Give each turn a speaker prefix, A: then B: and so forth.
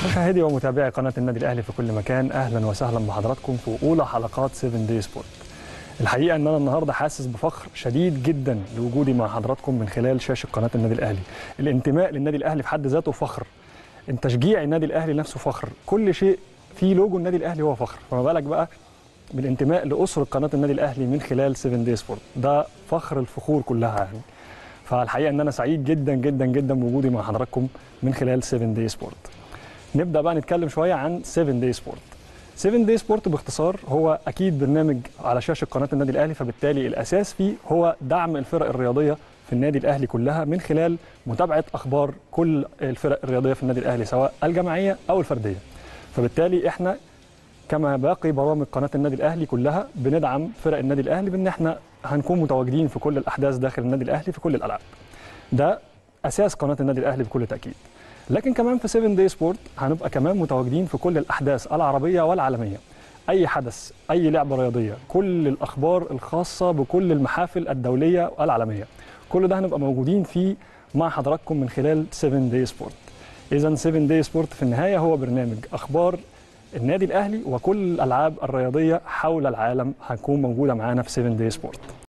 A: مشاهدي ومتابعي قناة النادي الأهلي في كل مكان، أهلا وسهلا بحضراتكم في أولى حلقات 7 داي سبورت. الحقيقة أن أنا النهاردة حاسس بفخر شديد جدا لوجودي مع حضراتكم من خلال شاشة قناة النادي الأهلي. الانتماء للنادي الأهلي في حد ذاته فخر، تشجيع النادي الأهلي نفسه فخر، كل شيء في لوجو النادي الأهلي هو فخر، فما بالك بقى بالانتماء لأسرة قناة النادي الأهلي من خلال 7 داي سبورت، ده فخر الفخور كلها يعني. فالحقيقة أن أنا سعيد جدا جدا جدا بوجودي مع حضراتكم من خلال 7 داي سبورت. نبدأ بقى نتكلم شوية عن 7 داي سبورت. 7 داي سبورت باختصار هو أكيد برنامج على شاشة قناة النادي الأهلي، فبالتالي الأساس فيه هو دعم الفرق الرياضية في النادي الأهلي كلها من خلال متابعة أخبار كل الفرق الرياضية في النادي الأهلي سواء الجماعية أو الفردية. فبالتالي إحنا كما باقي برامج قناة النادي الأهلي كلها بندعم فرق النادي الأهلي بأن إحنا هنكون متواجدين في كل الأحداث داخل النادي الأهلي في كل الألعاب. ده أساس قناة النادي الأهلي بكل تأكيد. لكن كمان في 7 داي سبورت هنبقى كمان متواجدين في كل الأحداث العربية والعالمية، أي حدث، أي لعبة رياضية، كل الأخبار الخاصة بكل المحافل الدولية والعالمية، كل ده هنبقى موجودين فيه مع حضراتكم من خلال 7 داي سبورت. إذن 7 داي سبورت في النهاية هو برنامج أخبار النادي الأهلي وكل الألعاب الرياضية حول العالم هتكون موجودة معانا في 7 داي سبورت.